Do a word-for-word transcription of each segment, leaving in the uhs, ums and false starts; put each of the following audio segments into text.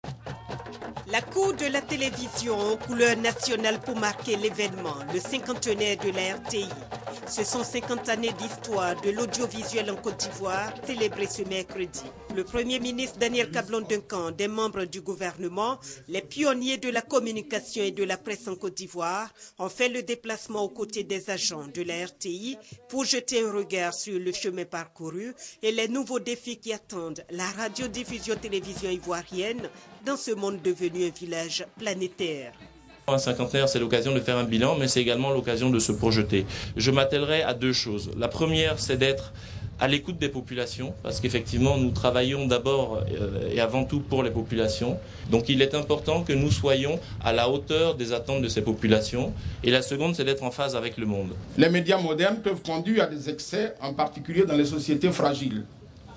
La cour de la télévision aux couleurs nationales pour marquer l'événement, le cinquantenaire de la R T I. Ce sont cinquante années d'histoire de l'audiovisuel en Côte d'Ivoire, célébrées ce mercredi. Le Premier ministre Daniel Cablon-Duncan, des membres du gouvernement, les pionniers de la communication et de la presse en Côte d'Ivoire ont fait le déplacement aux côtés des agents de la R T I pour jeter un regard sur le chemin parcouru et les nouveaux défis qui attendent la radiodiffusion-télévision ivoirienne dans ce monde devenu un village planétaire. Un cinquantenaire, c'est l'occasion de faire un bilan, mais c'est également l'occasion de se projeter. Je m'attellerai à deux choses. La première, c'est d'être à l'écoute des populations, parce qu'effectivement, nous travaillons d'abord euh, et avant tout pour les populations. Donc il est important que nous soyons à la hauteur des attentes de ces populations. Et la seconde, c'est d'être en phase avec le monde. Les médias modernes peuvent conduire à des excès, en particulier dans les sociétés fragiles.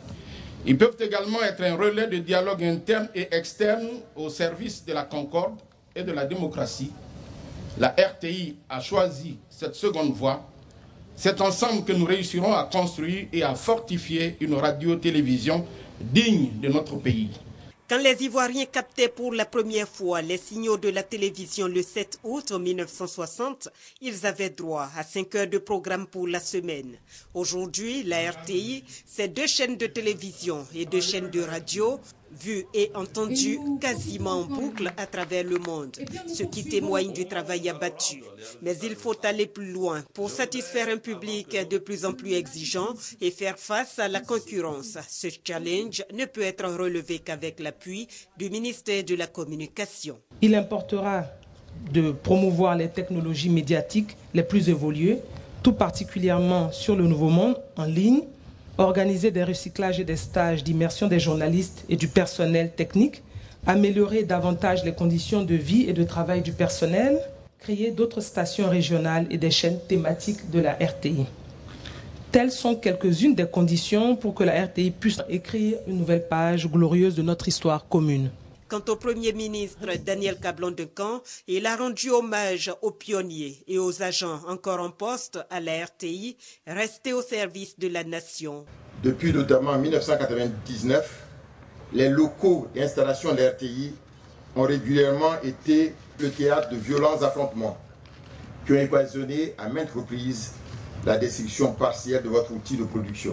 Ils peuvent également être un relais de dialogue interne et externe au service de la concorde et de la démocratie. La R T I a choisi cette seconde voie. C'est ensemble que nous réussirons à construire et à fortifier une radio-télévision digne de notre pays. Quand les Ivoiriens captaient pour la première fois les signaux de la télévision le sept août mille neuf cent soixante, ils avaient droit à cinq heures de programme pour la semaine. Aujourd'hui, la R T I, c'est deux chaînes de télévision et deux chaînes de radio, vues et entendues quasiment en boucle à travers le monde, ce qui témoigne du travail abattu. Mais il faut aller plus loin pour satisfaire un public de plus en plus exigeant et faire face à la concurrence. Ce challenge ne peut être relevé qu'avec l'appui du ministère de la Communication. Il importera de promouvoir les technologies médiatiques les plus évoluées, tout particulièrement sur le Nouveau Monde, en ligne, organiser des recyclages et des stages d'immersion des journalistes et du personnel technique, améliorer davantage les conditions de vie et de travail du personnel, créer d'autres stations régionales et des chaînes thématiques de la R T I. Telles sont quelques-unes des conditions pour que la R T I puisse écrire une nouvelle page glorieuse de notre histoire commune. Quant au Premier ministre Daniel Cablon-Duncan, il a rendu hommage aux pionniers et aux agents encore en poste à la R T I, restés au service de la nation. Depuis notamment mille neuf cent quatre-vingt-dix-neuf, les locaux d'installation de la R T I ont régulièrement été le théâtre de violents affrontements qui ont occasionné à maintes reprises la destruction partielle de votre outil de production.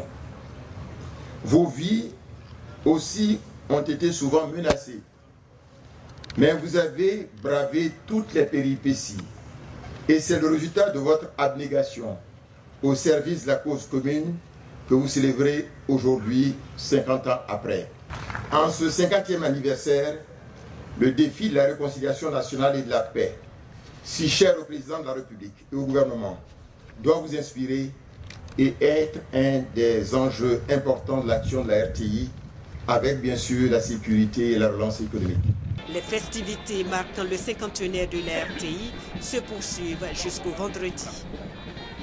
Vos vies aussi ont été souvent menacées. Mais vous avez bravé toutes les péripéties et c'est le résultat de votre abnégation au service de la cause commune que vous célébrez aujourd'hui, cinquante ans après. En ce cinquantième anniversaire, le défi de la réconciliation nationale et de la paix, si cher au président de la République et au gouvernement, doit vous inspirer et être un des enjeux importants de l'action de la R T I, avec bien sûr la sécurité et la relance économique. Les festivités marquant le cinquantenaire de la R T I se poursuivent jusqu'au vendredi.